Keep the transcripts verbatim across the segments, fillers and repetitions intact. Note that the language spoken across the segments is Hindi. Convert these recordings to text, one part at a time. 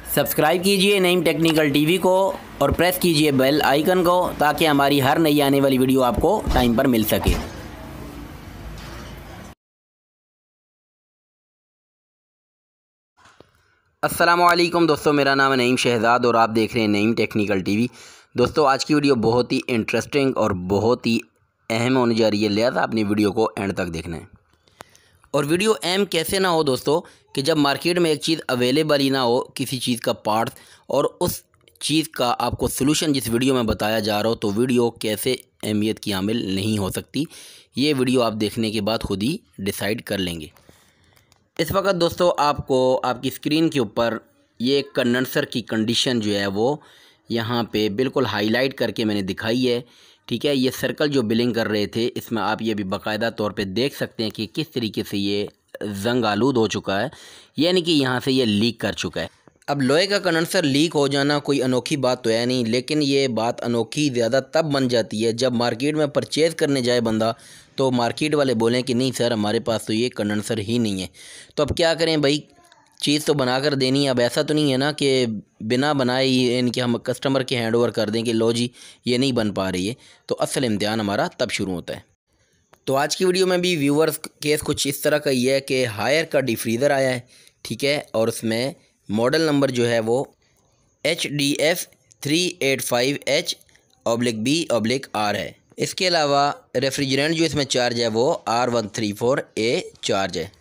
सब्सक्राइब कीजिए नईम टेक्निकल टीवी को और प्रेस कीजिए बेल आइकन को ताकि हमारी हर नई आने वाली वीडियो आपको टाइम पर मिल सके। अस्सलामुअलैकुम दोस्तों, मेरा नाम है नईम शहज़ाद और आप देख रहे हैं नईम टेक्निकल टीवी। दोस्तों, आज की वीडियो बहुत ही इंटरेस्टिंग और बहुत ही अहम होने जा रही है, लिहाजा अपनी वीडियो को एंड तक देखना है। और वीडियो अहम कैसे ना हो दोस्तों कि जब मार्केट में एक चीज़ अवेलेबल ही ना हो, किसी चीज़ का पार्ट, और उस चीज़ का आपको सलूशन जिस वीडियो में बताया जा रहा हो, तो वीडियो कैसे अहमियत की हामिल नहीं हो सकती। ये वीडियो आप देखने के बाद खुद ही डिसाइड कर लेंगे। इस वक्त दोस्तों आपको आपकी स्क्रीन के ऊपर ये कंडेंसर की कंडीशन जो है वो यहाँ पे बिल्कुल हाईलाइट करके मैंने दिखाई है। ठीक है, ये सर्कल जो बिलिंग कर रहे थे, इसमें आप ये भी बाकायदा तौर पे देख सकते हैं कि किस तरीके से ये जंग आलूद हो चुका है, यानी कि यहाँ से ये लीक कर चुका है। अब लोहे का कंडेंसर लीक हो जाना कोई अनोखी बात तो है नहीं, लेकिन ये बात अनोखी ज़्यादा तब बन जाती है जब मार्केट में परचेज़ करने जाए बंदा, तो मार्केट वाले बोलें कि नहीं सर, हमारे पास तो ये कंडेंसर ही नहीं है। तो अब क्या करें भाई, चीज़ तो बना कर देनी है। अब ऐसा तो नहीं है ना कि बिना बनाए ही इनके हम कस्टमर के हैंड ओवर कर दें कि लो जी ये नहीं बन पा रही है, तो असल इम्तिहान हमारा तब शुरू होता है। तो आज की वीडियो में भी व्यूअर्स केस कुछ इस तरह का ही है कि हायर का डिफ्रीज़र आया है, ठीक है, और उसमें मॉडल नंबर जो है वो H D F three eight five H oblique B oblique R है। इसके अलावा रेफ्रिजरेंट जो इसमें चार्ज है वो R one three four A charge है।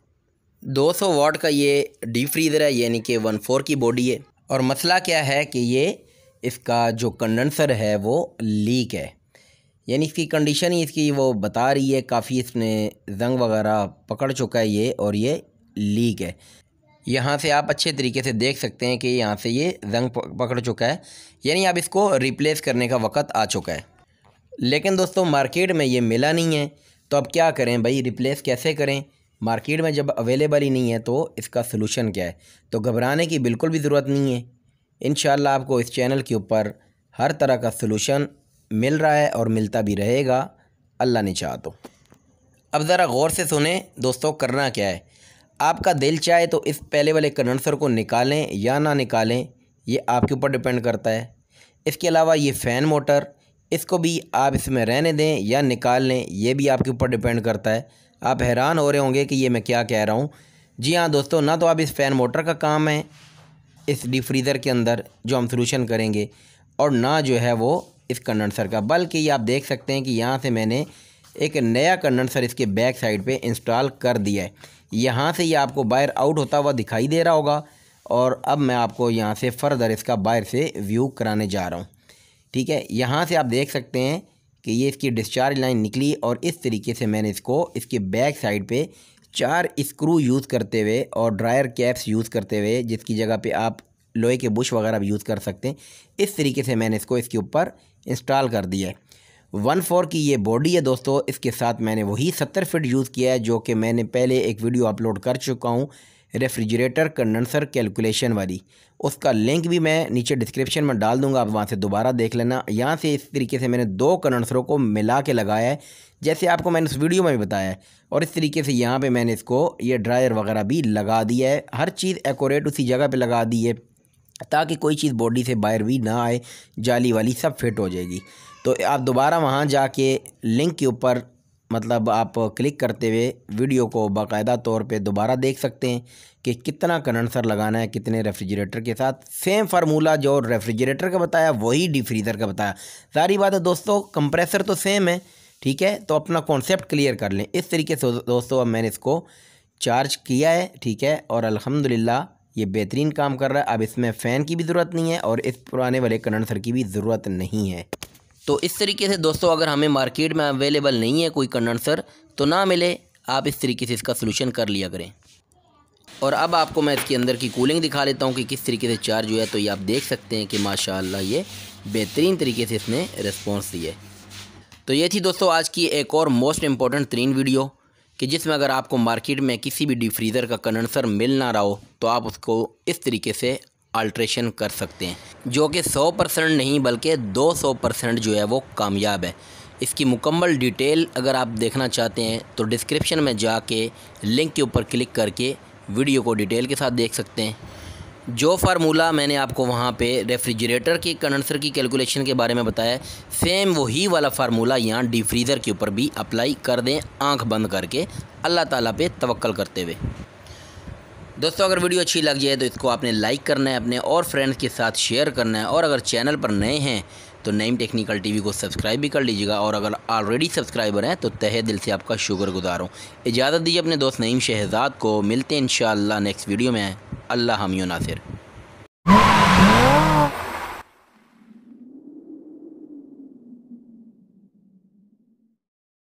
दो सौ वाट का ये डीप फ्रीज़र है, यानी कि वन फोर की बॉडी है। और मसला क्या है कि ये इसका जो कंडेंसर है वो लीक है, यानी इसकी कंडीशन ही इसकी वो बता रही है, काफ़ी इसने जंग वगैरह पकड़ चुका है ये, और ये लीक है। यहाँ से आप अच्छे तरीके से देख सकते हैं कि यहाँ से ये जंग पकड़ चुका है, यानी अब इसको रिप्लेस करने का वक्त आ चुका है। लेकिन दोस्तों मार्केट में ये मिला नहीं है, तो अब क्या करें भाई, रिप्लेस कैसे करें? मार्केट में जब अवेलेबल ही नहीं है तो इसका सलूशन क्या है? तो घबराने की बिल्कुल भी ज़रूरत नहीं है। इंशाल्लाह आपको इस चैनल के ऊपर हर तरह का सलूशन मिल रहा है और मिलता भी रहेगा, अल्लाह ने चाहा तो। अब ज़रा गौर से सुने दोस्तों, करना क्या है। आपका दिल चाहे तो इस पहले वाले कंडेंसर को निकालें या ना निकालें, ये आपके ऊपर डिपेंड करता है। इसके अलावा ये फ़ैन मोटर, इसको भी आप इसमें रहने दें या निकाल लें, ये भी आपके ऊपर डिपेंड करता है। आप हैरान हो रहे होंगे कि ये मैं क्या कह रहा हूँ। जी हाँ दोस्तों, ना तो आप इस फ़ैन मोटर का काम है इस डीप फ्रीज़र के अंदर जो हम सलूशन करेंगे, और ना जो है वो इस कंडेंसर का, बल्कि ये आप देख सकते हैं कि यहाँ से मैंने एक नया कंडेंसर इसके बैक साइड पे इंस्टॉल कर दिया है। यहाँ से ये आपको बाहर आउट होता हुआ दिखाई दे रहा होगा, और अब मैं आपको यहाँ से फ़र्दर इसका बाहर से व्यू कराने जा रहा हूँ। ठीक है, यहाँ से आप देख सकते हैं कि ये इसकी डिस्चार्ज लाइन निकली, और इस तरीके से मैंने इसको इसके बैक साइड पे चार स्क्रू यूज़ करते हुए और ड्रायर कैप्स यूज़ करते हुए, जिसकी जगह पे आप लोहे के बुश वगैरह भी यूज़ कर सकते हैं, इस तरीके से मैंने इसको इसके ऊपर इंस्टॉल कर दिया है। वन फोर की ये बॉडी है दोस्तों, इसके साथ मैंने वही सत्तर फिट यूज़ किया है जो कि मैंने पहले एक वीडियो अपलोड कर चुका हूँ रेफ्रिजरेटर कंडेंसर कैलकुलेशन वाली। उसका लिंक भी मैं नीचे डिस्क्रिप्शन में डाल दूंगा, आप वहाँ से दोबारा देख लेना। यहाँ से इस तरीके से मैंने दो कंडेंसरों को मिला के लगाया है, जैसे आपको मैंने उस वीडियो में भी बताया है, और इस तरीके से यहाँ पे मैंने इसको ये ड्रायर वगैरह भी लगा दिया है। हर चीज़ एक्यूरेट उसी जगह पे लगा दी है ताकि कोई चीज़ बॉडी से बाहर भी ना आए, जाली वाली सब फिट हो जाएगी। तो आप दोबारा वहाँ जाके लिंक के ऊपर मतलब आप क्लिक करते हुए वीडियो को बाकायदा तौर पे दोबारा देख सकते हैं कि कितना कंडेंसर लगाना है कितने रेफ्रिजरेटर के साथ। सेम फार्मूला जो रेफ्रिजरेटर का बताया वही डीप फ्रीज़र का बताया। सारी बात है दोस्तों, कंप्रेसर तो सेम है, ठीक है, तो अपना कॉन्सेप्ट क्लियर कर लें। इस तरीके से दोस्तों अब मैंने इसको चार्ज किया है, ठीक है, और अल्हम्दुलिल्लाह ये बेहतरीन काम कर रहा है। अब इसमें फ़ैन की भी ज़रूरत नहीं है और इस पुराने वाले कंडेंसर की भी ज़रूरत नहीं है। तो इस तरीके से दोस्तों अगर हमें मार्केट में अवेलेबल नहीं है कोई कंडेंसर, तो ना मिले, आप इस तरीके से इसका सलूशन कर लिया करें। और अब आपको मैं इसके अंदर की कूलिंग दिखा लेता हूँ कि किस तरीके से चार्ज हुआ है। तो ये आप देख सकते हैं कि माशाल्लाह ये बेहतरीन तरीके से इसने रिस्पॉन्स दिया है। तो ये थी दोस्तों आज की एक और मोस्ट इम्पॉर्टेंट तरीन वीडियो, कि जिसमें अगर आपको मार्केट में किसी भी डीप फ्रीज़र का कंडेंसर मिल ना रहा हो, तो आप उसको इस तरीके से अल्ट्रेशन कर सकते हैं, जो कि सौ परसेंट नहीं बल्कि दो सौ परसेंट जो है वो कामयाब है। इसकी मुकम्मल डिटेल अगर आप देखना चाहते हैं तो डिस्क्रिप्शन में जाके लिंक के ऊपर क्लिक करके वीडियो को डिटेल के साथ देख सकते हैं। जो फार्मूला मैंने आपको वहाँ पे रेफ्रिजरेटर के कंडेंसर की कैलकुलेशन के बारे में बताया, सेम वही वाला फार्मूला यहाँ डीप फ्रीज़र के ऊपर भी अप्लाई कर दें, आंख बंद करके, अल्लाह ताला पे तवक्कल करते हुए। दोस्तों अगर वीडियो अच्छी लग जाए तो इसको आपने लाइक करना है, अपने और फ्रेंड्स के साथ शेयर करना है, और अगर चैनल पर नए हैं तो नईम टेक्निकल टीवी को सब्सक्राइब भी कर लीजिएगा, और अगर ऑलरेडी सब्सक्राइबर हैं तो तहे दिल से आपका शुक्रगुजार हूँ। इजाज़त दीजिए अपने दोस्त नईम शहजाद को, मिलते हैं इंशाअल्लाह नेक्स्ट वीडियो में। अल्लाह हामी नासिर।